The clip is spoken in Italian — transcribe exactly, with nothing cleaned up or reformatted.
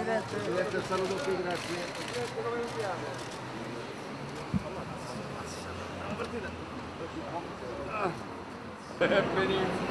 Presidente. Presidente, saluto qui, grazie. Come andiamo? Benissimo.